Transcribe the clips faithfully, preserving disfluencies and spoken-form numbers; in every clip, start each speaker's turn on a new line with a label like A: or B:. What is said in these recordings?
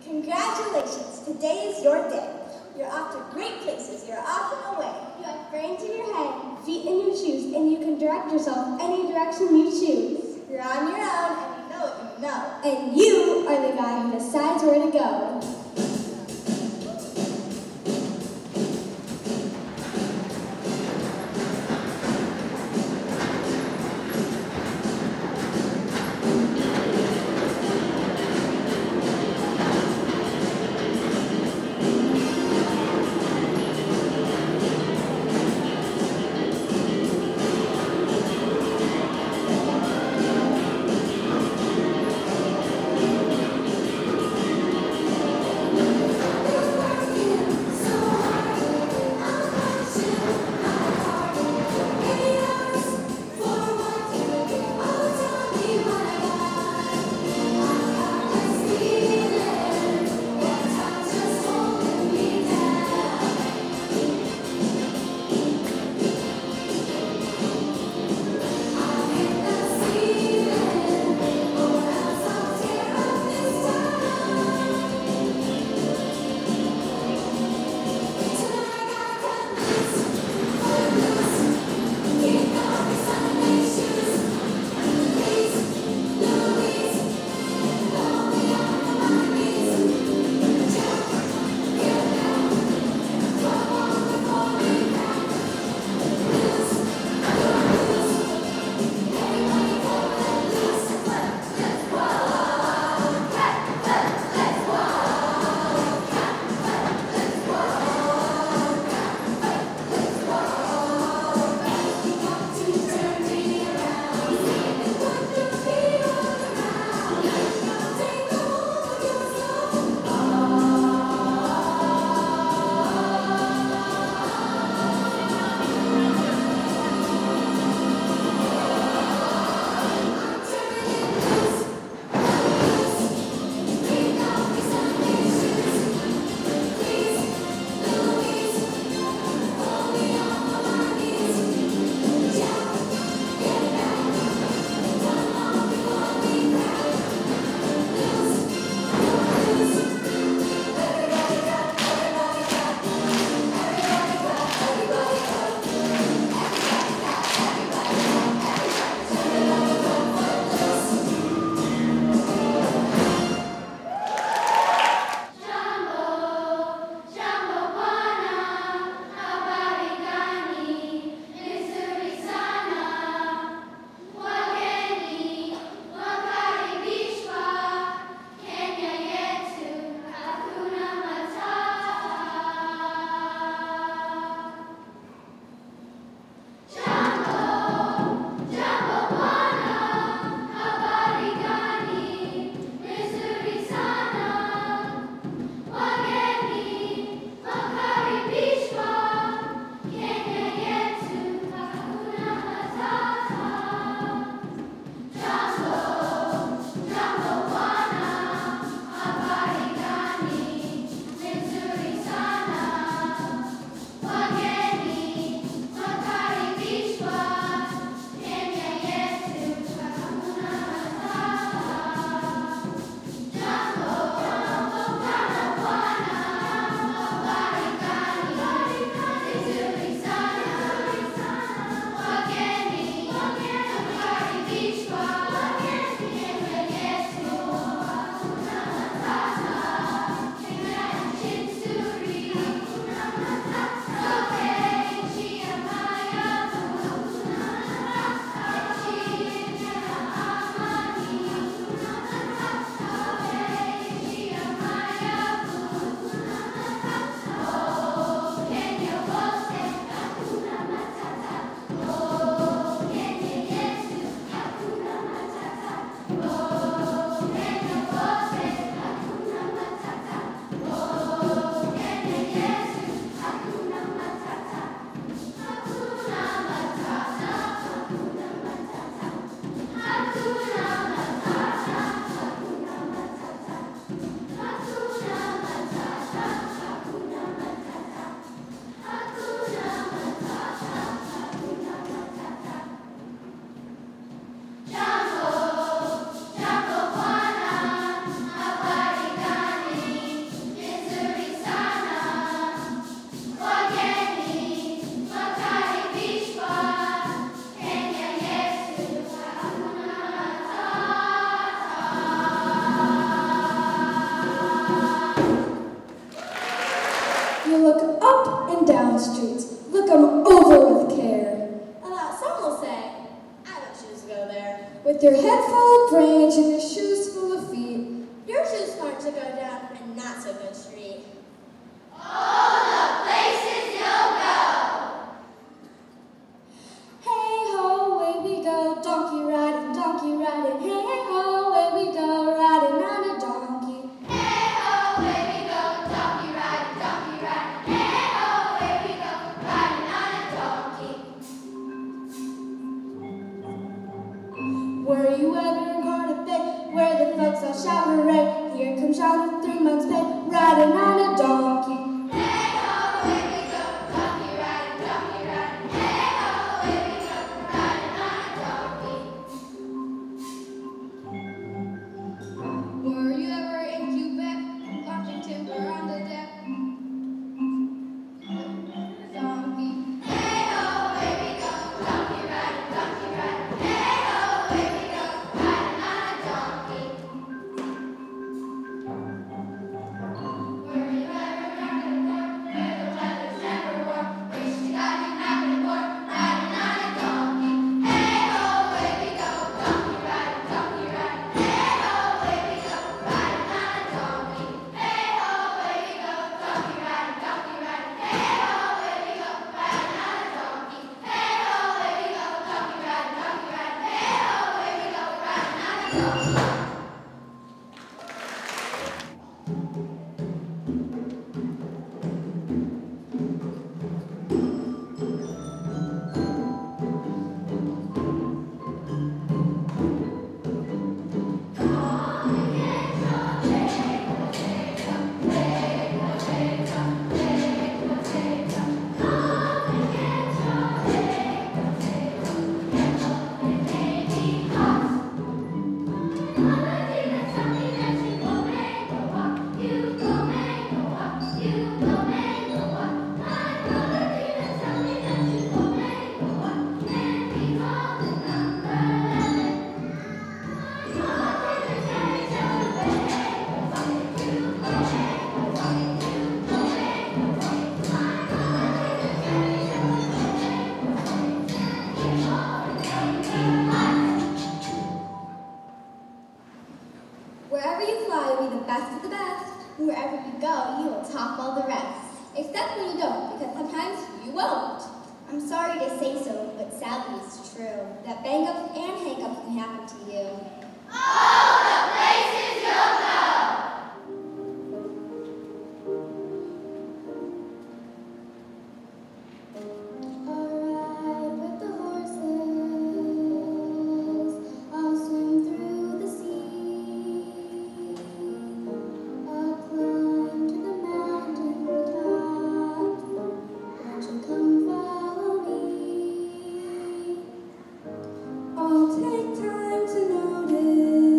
A: Congratulations, today is your day. You're off to great places, you're off and away.
B: You have brains in your head, feet in your shoes, and you can direct yourself any direction you choose.
A: You're on your own, and you know what you know.
B: And you are the guy who decides where to go. With your head full of brains and your shoes full of feet.
A: Your shoes smart to go down a not so good street.
C: All the places you'll go.
B: Hey ho, away we go, donkey riding, donkey riding. Hey ho, away we go, riding on a donkey.
C: Hey ho, away we go, donkey riding, donkey riding. Hey ho, away we go, riding on a donkey.
B: Were you ever in Cardiff Bay, where the folks all shout hooray? Here comes John with three months' pay, riding on a donkey.
C: Hey ho, away we go, donkey riding, donkey riding. Hey ho, away we go, riding on a donkey.
B: Were you ever in Quebec, watching timber on the deck? Donkey.
C: Hey ho, away we go, donkey riding, donkey riding. Hey ho, away we go, riding on a donkey. Were you ever back in the port, where the weather's never warm? Wish to God you'd not been born, riding on a donkey. Hey ho, away we go, donkey riding, donkey riding. Hey ho, away we go, riding on a donkey. Hey ho, away we go, donkey riding, donkey riding. Hey ho, away we go, riding on a donkey. Hey ho, away we go, donkey riding, donkey riding. Hey ho, away we go, riding on a donkey.
A: Wherever you fly, you'll be the best of the best. Wherever you go, you will top all the rest. Except when you don't, because sometimes you won't. I'm sorry to say so, but sadly it's true that bang-ups and hang-ups can happen to you.
C: All the places you'll go.
B: Alright with the horses, I'll swim through the sea. I'll climb to the mountain tops, won't you come follow me? I'll take time to notice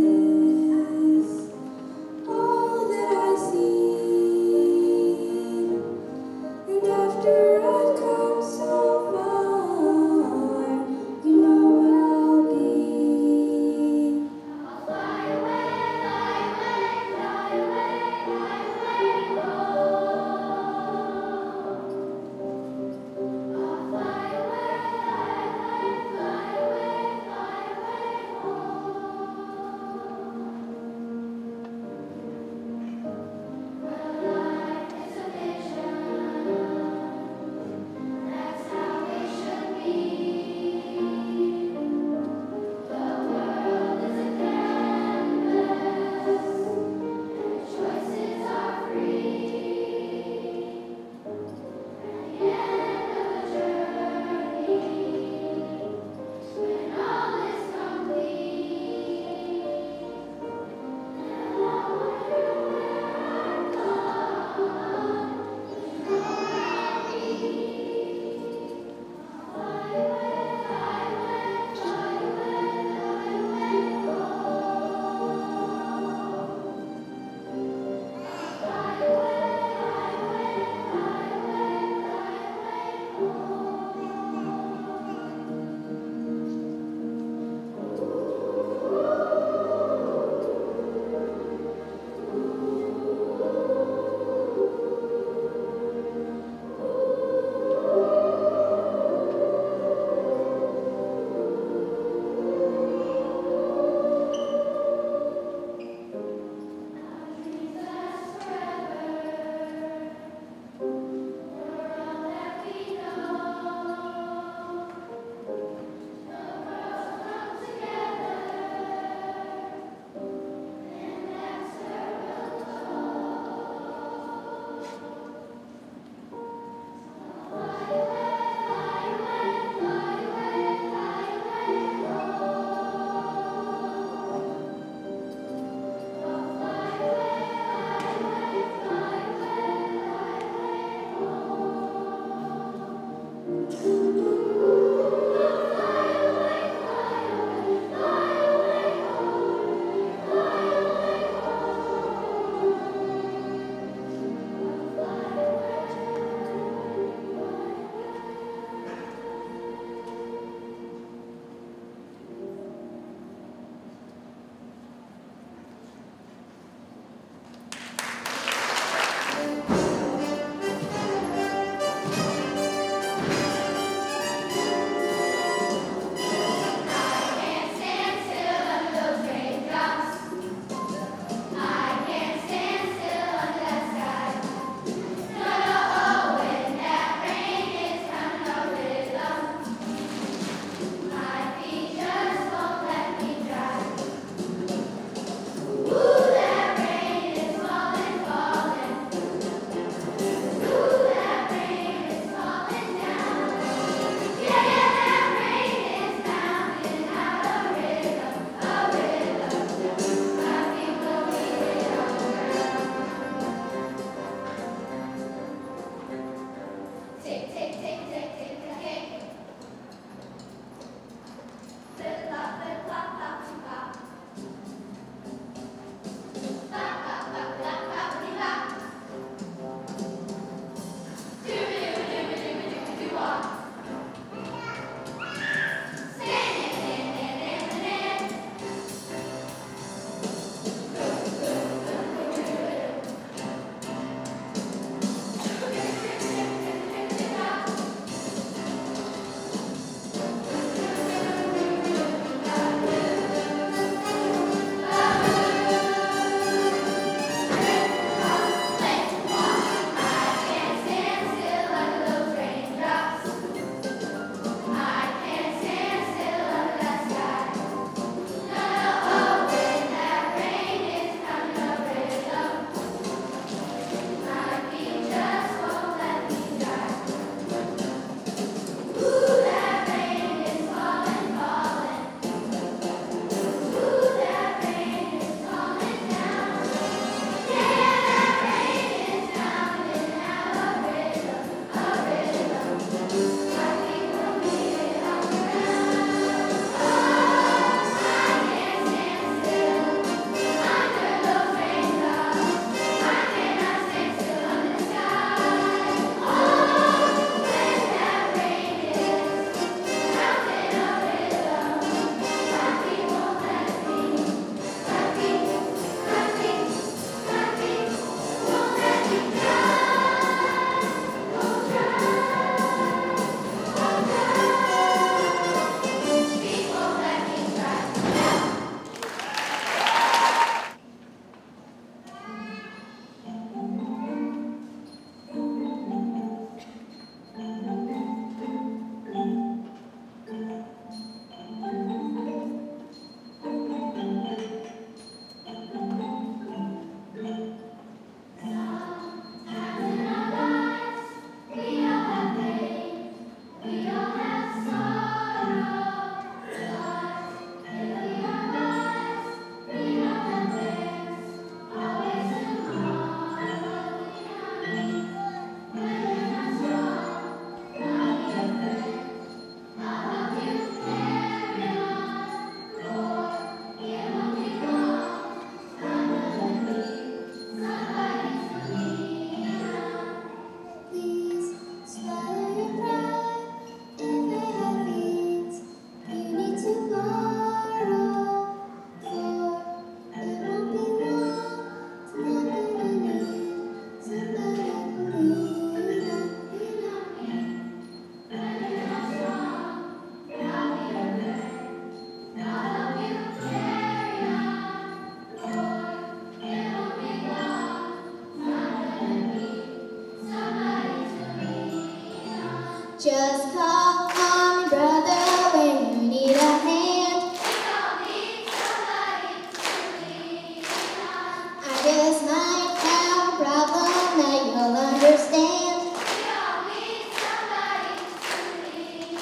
A: Just call on me, brother, when you need a hand.
C: We all need somebody to lean on.
A: I just might have a problem that you'll understand.
C: We all need somebody to lean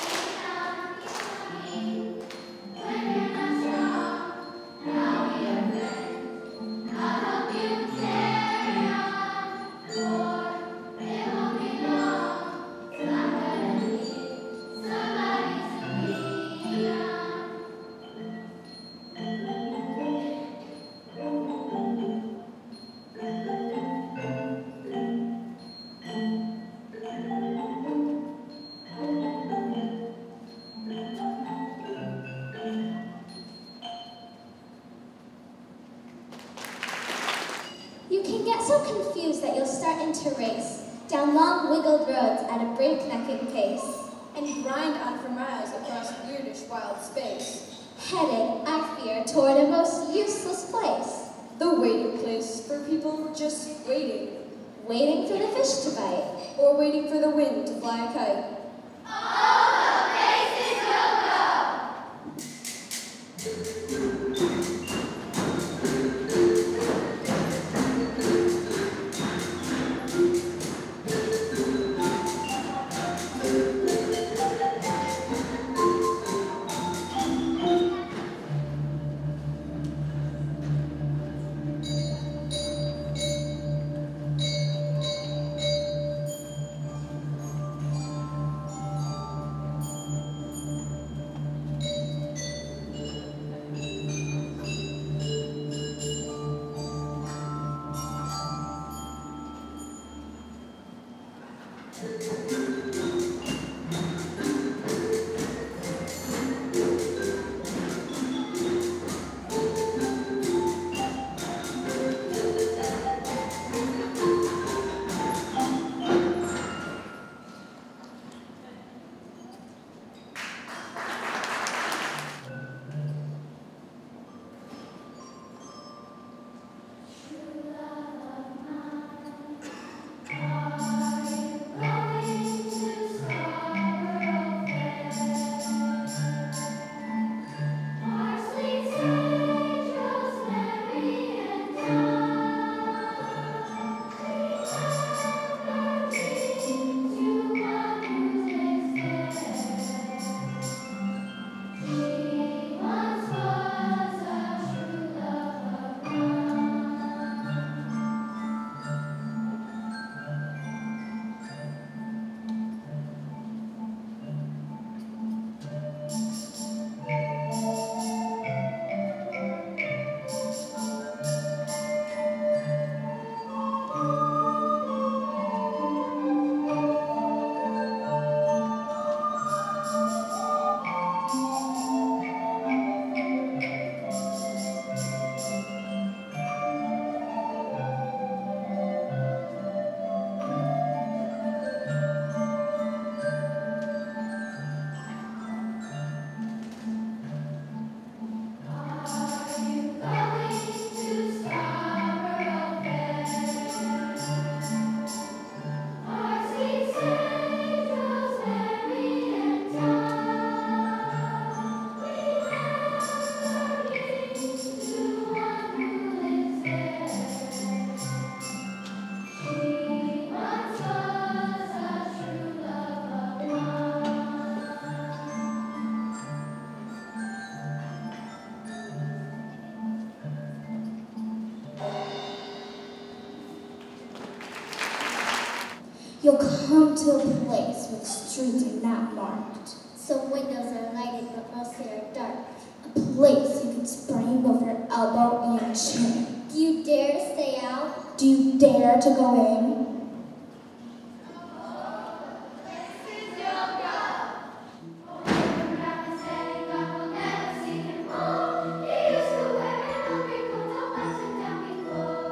C: on. When you're not strong, I'll be your friend. I'll help you carry on. For it won't be long till I'm gonna need somebody to lean on.
A: You can get so confused that you'll start into race down long wiggled roads at a breaknecking pace,
B: And grind on for miles across weirdish wild space.
A: headed, I fear, toward a most useless place,
B: The waiting place for people just waiting.
A: waiting for the fish to bite.
B: Or waiting for the wind to fly a kite.
C: All the places you'll go.
B: You'll come to a place where the streets are not marked.
A: Some windows are lighted, but mostly are dark.
B: A place you can sprain both your elbow and chin.
A: Do you dare to stay out?
B: Do you dare to go in?
C: Places you'll go. Away from rapping, standing up, we'll never see him more. He used to wear an hungry coat, don't watch him down before.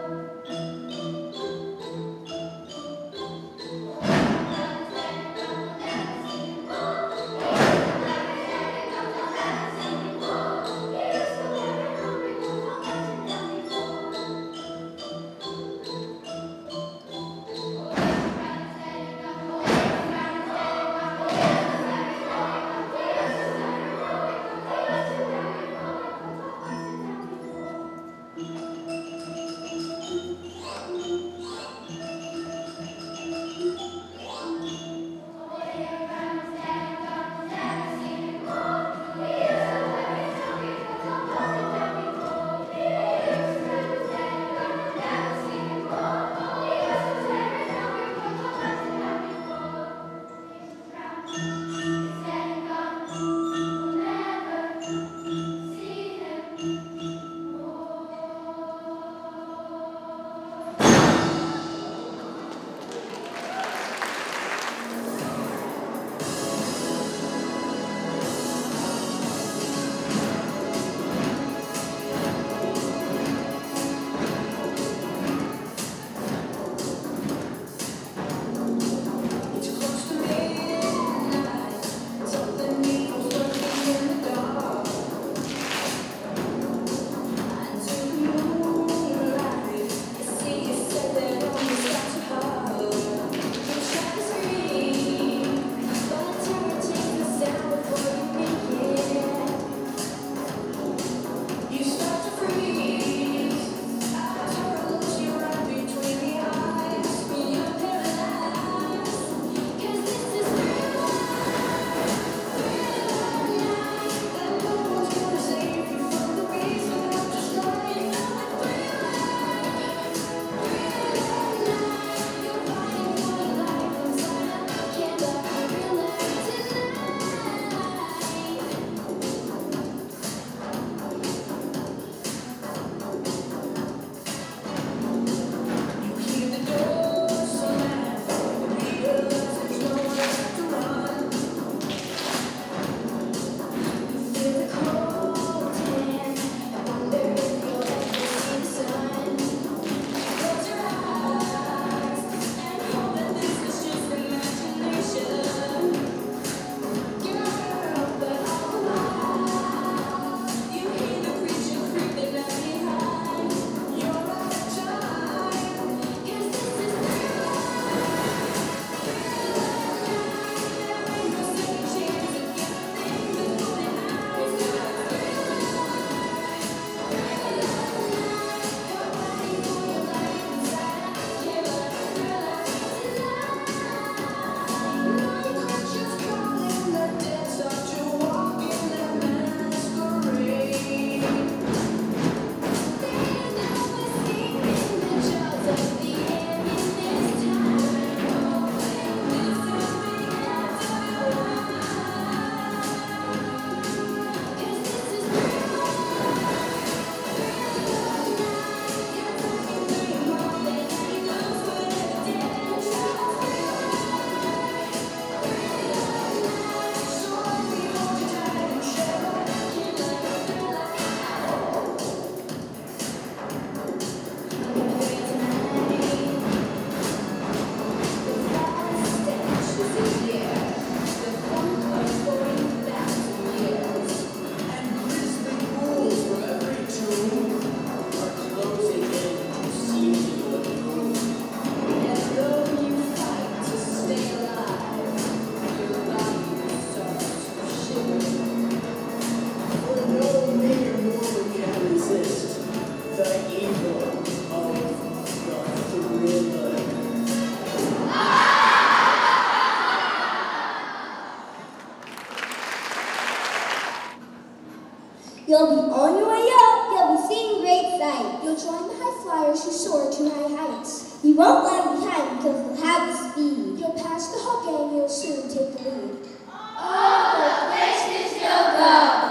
A: He won't lag behind because he'll have the speed.
B: He'll pass the whole gang, he'll soon take the lead.
C: All the places you'll go.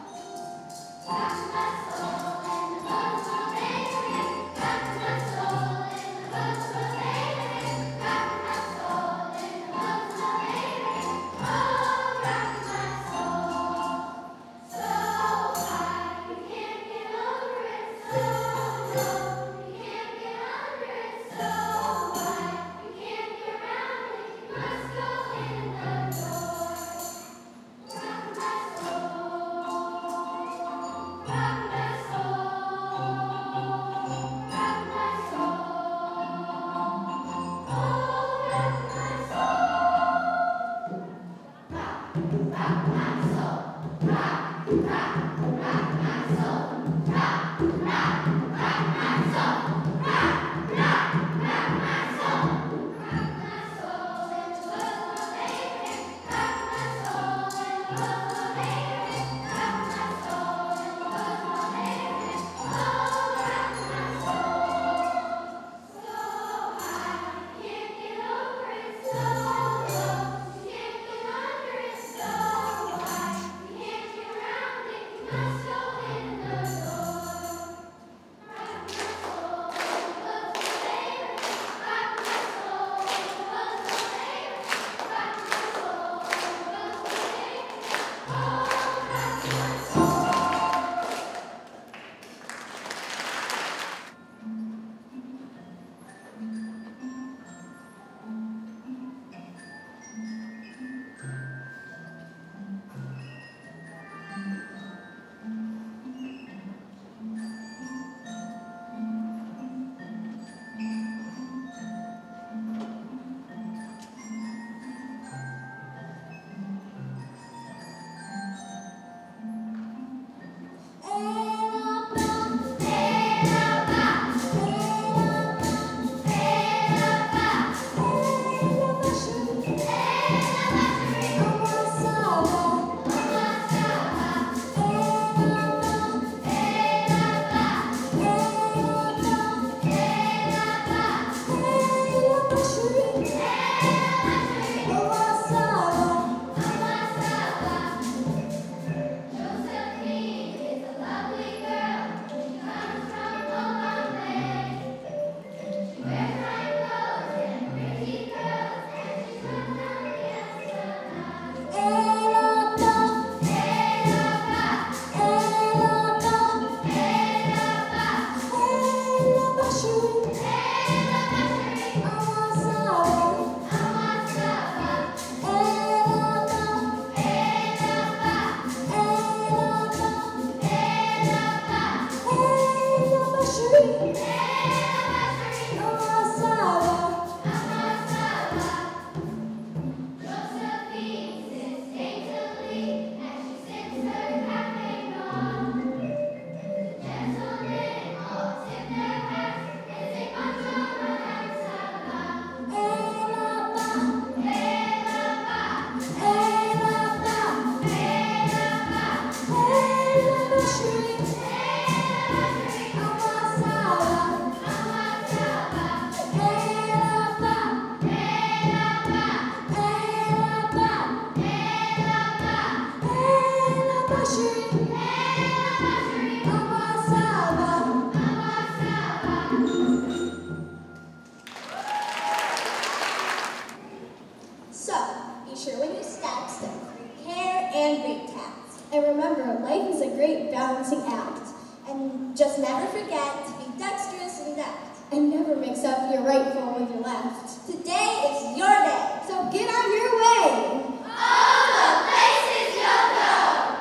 A: Just never forget to be dexterous and deft. And never mix up your right foot with your left. Today is your day, so get on your way.
C: All the places you'll go.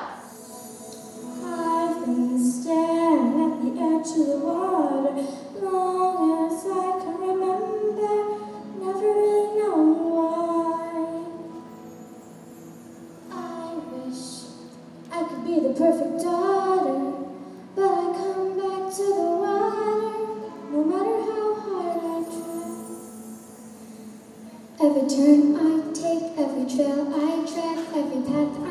B: I've been staring at the edge of the water long as I can remember, never really knowing why. I wish I could be the perfect daughter, but I come back to the water, no matter how hard I try. Every turn I take, every trail I track, every path